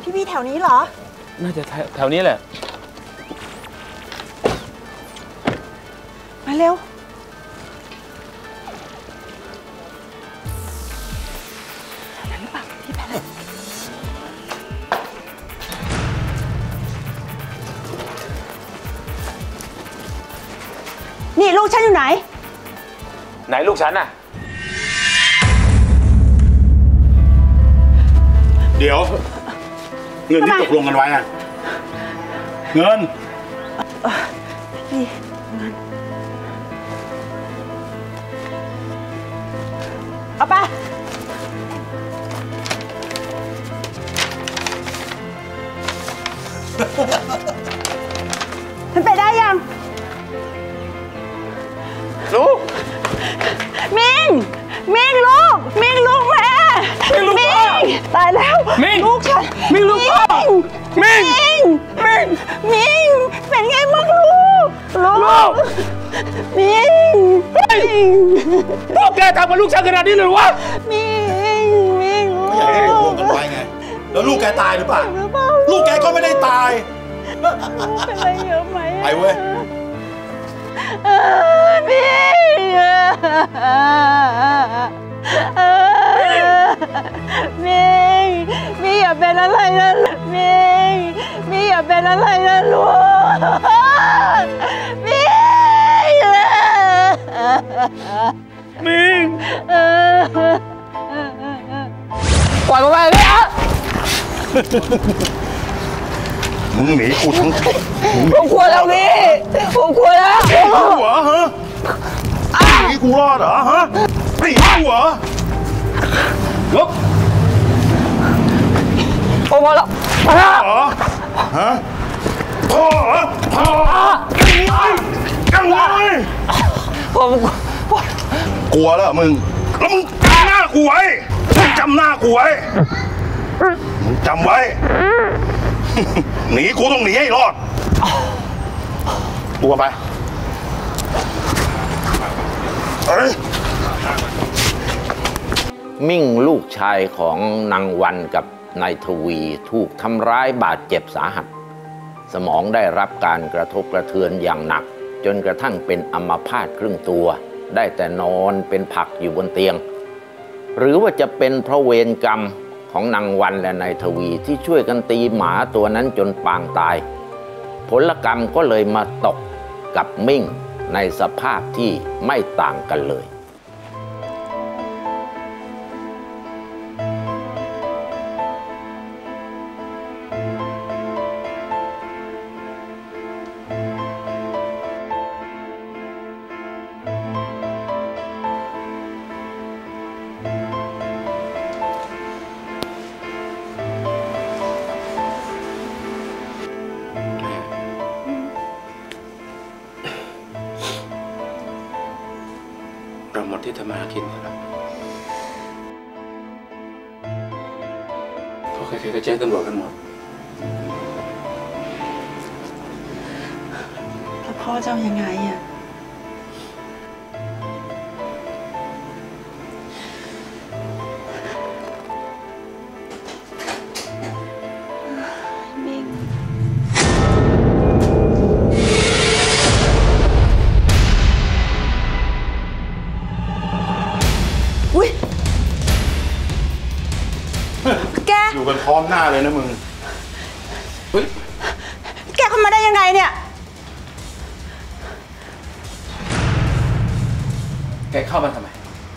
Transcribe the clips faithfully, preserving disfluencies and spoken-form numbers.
พี่พี่แถวนี้เหรอน่าจะแถวนี้แหละมาเร็วนั้นหรือเปล่าพี่ไปเลยนี่ลูกฉันอยู่ไหนไหนลูกฉันน่ะเดี๋ยวเงินที่ตกลงกันไว้อะเงินพี่เงินเอาไปมันไปได้ยังลูกมิงมิงลูกมิงลูกแม่มิงลูกพ่อตายแล้วมิงลูกฉันมิงลูกพ่อมิงมิงมิงเป็นไงบ้างลูกลูกมิงมิงพวกแกทำกับลูกฉันขนาดนี้เลยวะมิงมิงไม่อยากให้ตกลงกันไว้ไงแล้วลูกแกตายหรือเปล่าลูกแกก็ไม่ได้ตายเป็นอะไรเยอะไหมไปเว้ยมิงมิงมิงอย่าเป็นอะไรนะมิงมิงอย่าเป็นอะไรนะลูกมิงมิงปล่อยมาไปเลยอ่ะมึงหนีกูทั้งผมกลัวแล้วพี่ผมกลัวแล้วหนีกูเหรอฮะหนีกูรอดเหรอฮะหนีกูเหรอลุกโอ้พอแล้วเหรอฮะพอเหรอพอกังวลผมกลัวแล้วมึงแล้วมึงจำหน้ากูไว้มึงจำหน้ากูไว้มึงจำไว้หนีกูต้องหนีให้รอดตัวไปมิ่งลูกชายของนางวันกับนายทวีถูกทำร้ายบาดเจ็บสาหัสสมองได้รับการกระทบกระเทือนอย่างหนักจนกระทั่งเป็นอัมพาตครึ่งตัวได้แต่นอนเป็นผักอยู่บนเตียงหรือว่าจะเป็นเพราะเวรกรรมของนางวันและนายทวีที่ช่วยกันตีหมาตัวนั้นจนปางตายผลกรรมก็เลยมาตกกับมิ่งในสภาพที่ไม่ต่างกันเลยหมดที่ทำมากินนะครับพอใครๆก็แจ้งตำรวจกันหมดแล้วพ่อจะเอายังไงอ่ะมิงแกอยู่กันพร้อมหน้าเลยนะมึงเฮ้ยแกเข้ามาได้ยังไงเนี่ยแกเข้ามาทำไม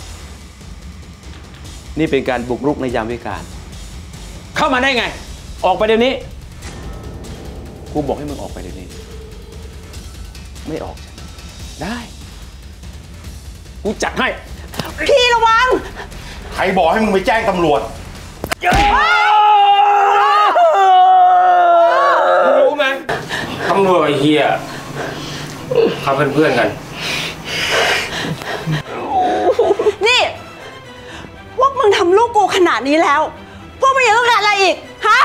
นี่เป็นการบุกรุกในยามวิกาลเข้ามาได้ไงออกไปเดี๋ยวนี้กูบอกให้มึงออกไปเดี๋ยวนี้ไม่ออกได้กูจัดให้พี่ระวังใครบอกให้มึงไปแจ้งตำรวจรู้ไหมตำรวจไอ้เฮียเขาเป็นเพื่อนกันนี่พวกมึงทำลูกกูขนาดนี้แล้วพวกมึงยังต้องการอะไรอีกฮะ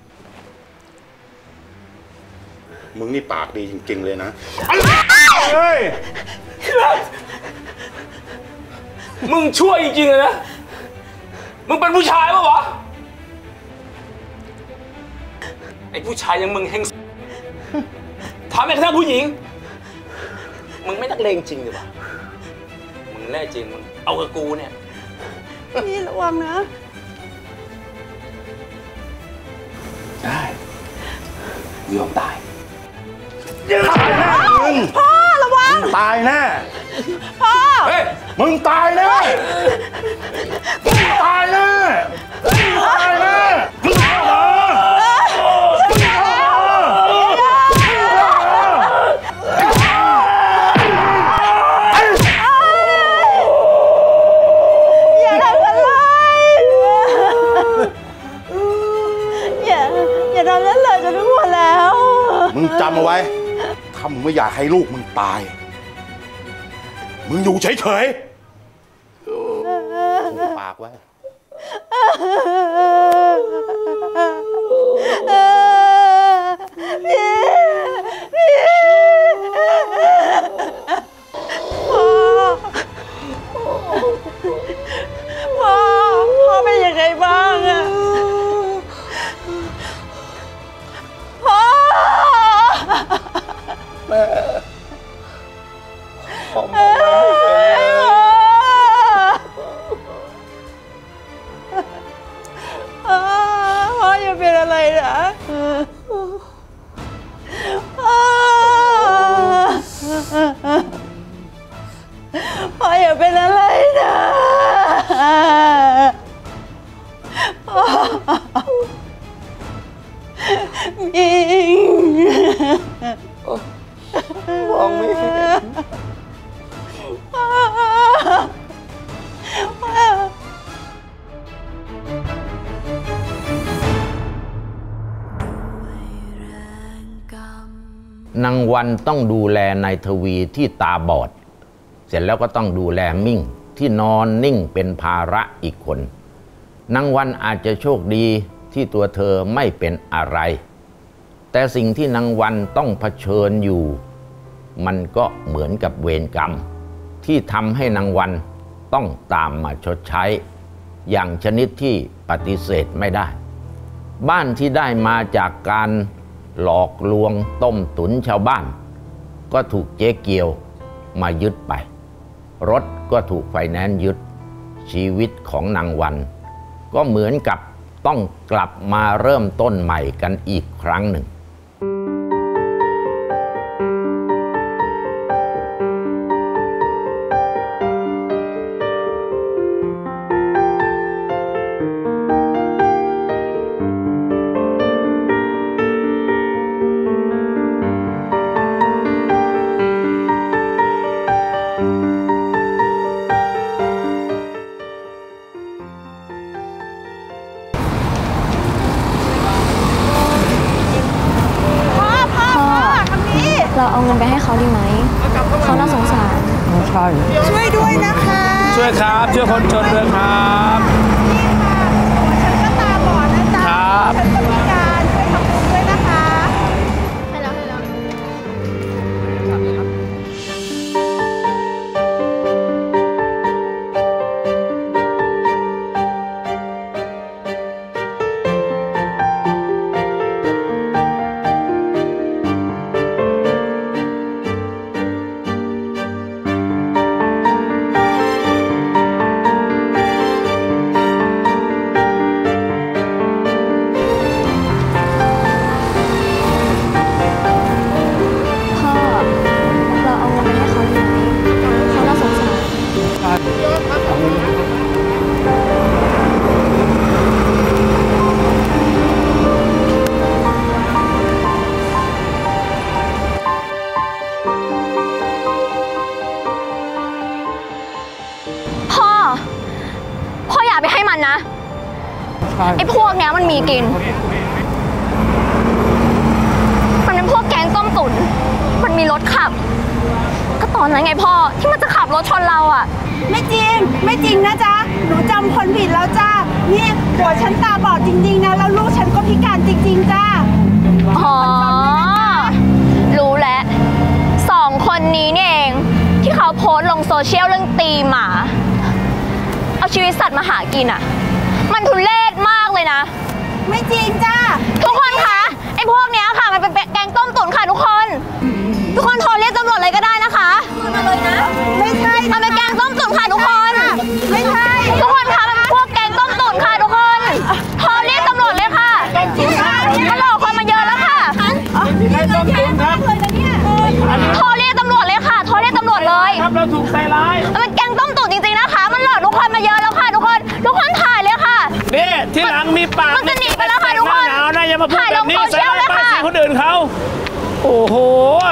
มึงนี่ปากดีจริงๆเลยนะเฮ้ยมึงช่วยจริงๆเลยนะมึงเป็นผู้ชายปะวะไอ้ผู้ชายอย่างมึงเฮงทำแม้กระทั่งผู้หญิงมึงไม่นักเลงจริงหรือเปล่ามึงแน่จริงมึงเอากับกูเนี่ยพี่ระวังนะได้ยอมตายตายแน่มึงพ่อระวังตายแน่พ่อเฮ้ยมึงตายแน่มึงตายแน่มึงตายแน่มึงตายมามึงจำเอาไว้ถ้ามึงไม่อยากให้ลูกมึงตายมึงอยู่เฉยๆหุบปากไว้พี่พี่พ่อพ่อพ่อเป็นยังไงบ้างอะพ่อแม่ผมมองไม่เห็นเลยพ่ออย่าเป็นอะไรนะพ่ออย่าเป็นอะไรนะมิงมองไม่เห็นนางวันต้องดูแลนายทวีที่ตาบอดเสร็จแล้วก็ต้องดูแลมิ่งที่นอนนิ่งเป็นภาระอีกคนนางวันอาจจะโชคดีที่ตัวเธอไม่เป็นอะไรแต่สิ่งที่นางวันต้องเผชิญอยู่มันก็เหมือนกับเวรกรรมที่ทำให้นางวันต้องตามมาชดใช้อย่างชนิดที่ปฏิเสธไม่ได้บ้านที่ได้มาจากการหลอกลวงต้มตุ๋นชาวบ้านก็ถูกเจ๊เกียวมายึดไปรถก็ถูกไฟแนนซ์ยึดชีวิตของนางวันก็เหมือนกับต้องกลับมาเริ่มต้นใหม่กันอีกครั้งหนึ่งเราเอาเงินไปให้เขาดีไหมเขาน่าสงสารใช่ช่วยด้วยนะคะช่วยครับช่วยคนจนด้วยครับนี่ค่ะฉันก็ตาบอดนะจ๊ะฉันก็พิการช่วยทำบุญด้วยนะคะให้แล้วให้แล้วไอ้พวกเนี้ยมันมีกินมันเป็นพวกแก๊งต้มตุ๋นมันมีรถขับก็ตอนนั้นไงพ่อที่มันจะขับรถชนเราอ่ะไม่จริงไม่จริงนะจ๊ะหนูจำคนผิดแล้วจ้านี่หัวฉันตาบอดจริงๆนะแล้วลูกฉันก็พิการจริงๆจ้าอ๋อรู้แล้วสองคนนี้นี่เองที่เขาโพสต์ลงโซเชียลเรื่องตีหมาเอาชีวิตสัตว์มาหากินอ่ะมันทุเรศมากเลยนะไม่จริงจ้าทุกคนคะไอ้อ้พวกเนี้ยค่ะมันเป็นแกงต้มตุ๋นค่ะทุกคนทุกคนโทรเรียกตำรวจเลยก็ได้นะคะมาเลยนะไม่ใช่มันเป็นแกงต้มตุ๋นค่ะทุกคนไม่ใช่ทุกคนคะมันเป็นพวกแกงต้มตุ๋นค่ะทุกคนโทรเรียกตำรวจเลยค่ะมันหลอกคนมาเยอะแล้วค่ะใครต้มตุ๋นครับโทรเรียกตำรวจเลยค่ะโทรเรียกตำรวจเลยครับเราถูกใส่ร้ายมันเป็นแกงต้มตุ๋นจริงๆนะคะมันหลอกทุกคนมาเยอะแล้วค่ะทุกคนทุกคนถ่ายเลยค่ะนี่ที่หลังมีปากมันจะหนีไปแล้วค่ะทุกคนหนาวนะอย่ามาพูดแบบนี้ใส่ร้ายป้ายสีคนอื่นเขาโอ้โห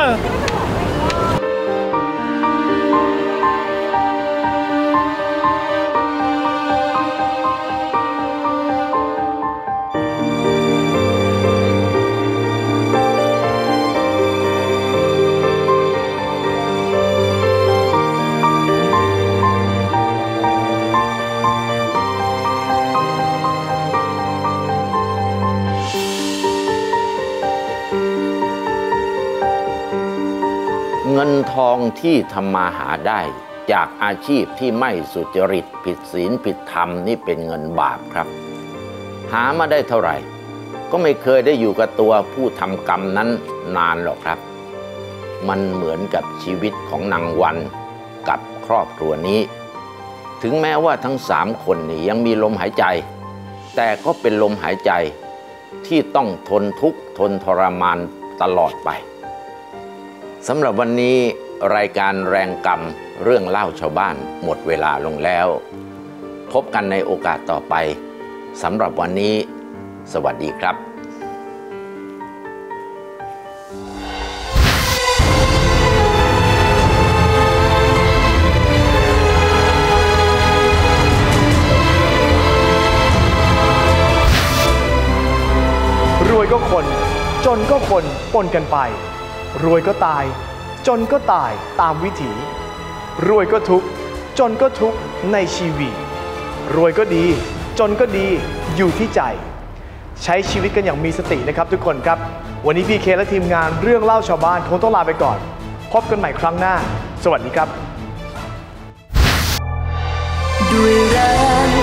เงินทองที่ทำมาหาได้จากอาชีพที่ไม่สุจริตผิดศีลผิดธรรมนี่เป็นเงินบาปครับหามาได้เท่าไหร่ก็ไม่เคยได้อยู่กับตัวผู้ทำกรรมนั้นนานหรอกครับมันเหมือนกับชีวิตของนางวันกับครอบครัวนี้ถึงแม้ว่าทั้งสามคนนี่ยังมีลมหายใจแต่ก็เป็นลมหายใจที่ต้องทนทุกข์ทนทรมานตลอดไปสำหรับวันนี้รายการแรงกรรมเรื่องเล่าชาวบ้านหมดเวลาลงแล้วพบกันในโอกาสต่อไปสำหรับวันนี้สวัสดีครับรวยก็คนจนก็คนปนกันไปรวยก็ตายจนก็ตายตามวิถีรวยก็ทุกข์จนก็ทุกข์ในชีวิตรวยก็ดีจนก็ดีอยู่ที่ใจใช้ชีวิตกันอย่างมีสตินะครับทุกคนครับวันนี้พี่เคและทีมงานเรื่องเล่าชาวบ้านคงต้องลาไปก่อนพบกันใหม่ครั้งหน้าสวัสดีครับด้วยแรง